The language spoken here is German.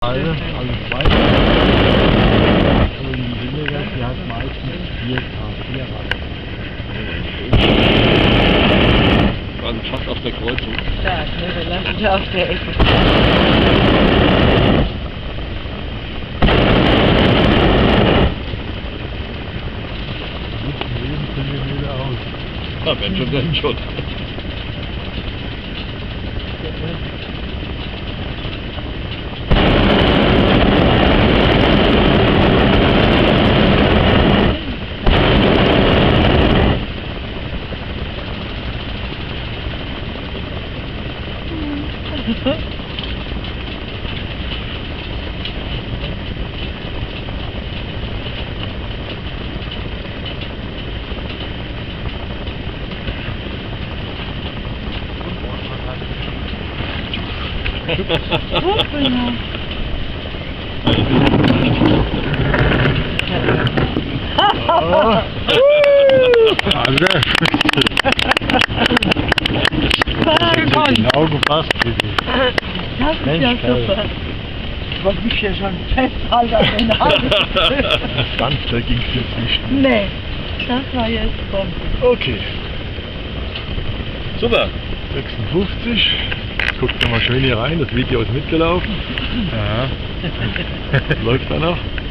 alles weiß. Und die Wintergast, die hat meistens 4 Radar. Also fast auf der Kreuzung. Da, ne, wir landen ja auf der Ecke. Ja, wenn schon, dann schon. Genau gepasst. Das ist ja super. Ich wollte mich hier schon festhalten an den Hals. Ganz da ging es jetzt nicht. Nee, das war jetzt Bombe. Okay, Super. 56. Guckt mal schön hier rein, das Video ist mitgelaufen. Ja. Läuft da noch?